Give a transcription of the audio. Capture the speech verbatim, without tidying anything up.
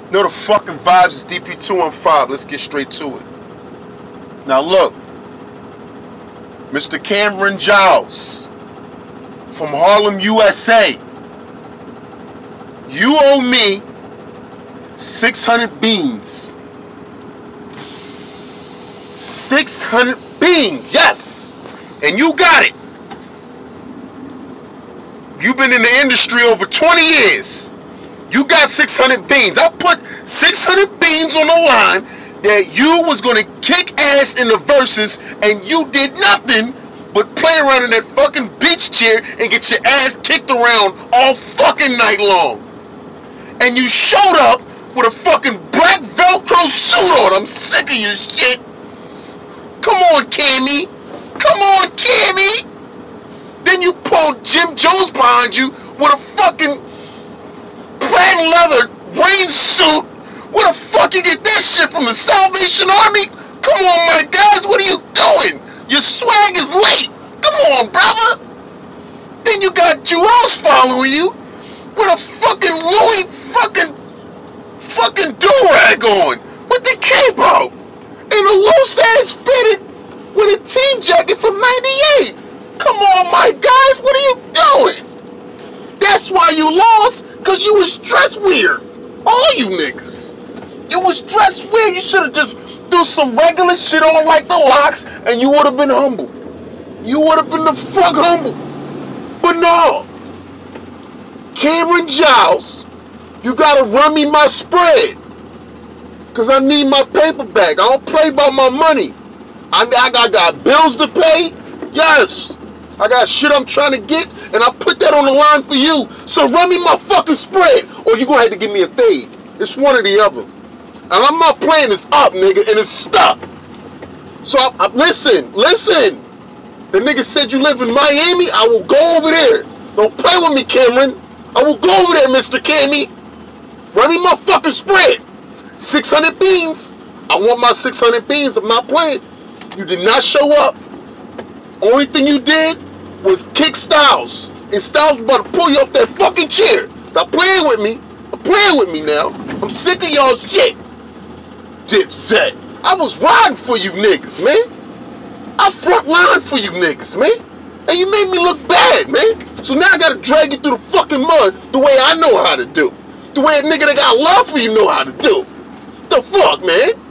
No, the fucking vibes is D P two one five. Let's get straight to it. Now look, Mister Cameron Giles from Harlem, U S A. You owe me six hundred beans. six hundred beans, yes. And you got it. You've been in the industry over twenty years. You got six hundred beans. I put six hundred beans on the line that you was going to kick ass in the verses, and you did nothing but play around in that fucking beach chair and get your ass kicked around all fucking night long. And you showed up with a fucking black Velcro suit on. I'm sick of your shit. Come on, Cammy. Come on, Cammy. Then you pulled Jim Jones behind you with a fucking plaid leather rain suit. Where the fuck you get that shit from? The Salvation Army? Come on, my guys, what are you doing? Your swag is late. Come on, brother. Then you got Jewels following you with a fucking Louis fucking fucking do-rag on with the cape out and a loose ass fitted with a team jacket from ninety-eight. Come on, my guys, what are you doing? That's why you lost, because you was dressed weird. All you niggas. You was dressed weird. You should have just threw some regular shit on like the Locks and you would have been humble. You would have been the fuck humble. But no. Cameron Giles, you gotta run me my spread. Because I need my paper back. I don't play by my money. I, I, I got bills to pay. Yes. I got shit I'm trying to get, and I put that on the line for you. So run me my fucking spread, or you're going to have to give me a fade. It's one or the other. And I'm not playing this up, nigga, and it's stuck. So, I, I, listen, listen. The nigga said you live in Miami. I will go over there. Don't play with me, Cameron. I will go over there, Mister Cammy. Run me my fucking spread. six hundred beans. I want my six hundred beans. I'm not playing. You did not show up. Only thing you did was kick Styles. And Styles was about to pull you off that fucking chair. Stop playing with me. Stop playing with me now. I'm sick of y'all's shit. Dipset. I was riding for you niggas, man. I front line for you niggas, man. And you made me look bad, man. So now I gotta drag you through the fucking mud the way I know how to do. The way a nigga that got love for you know how to do. The fuck, man?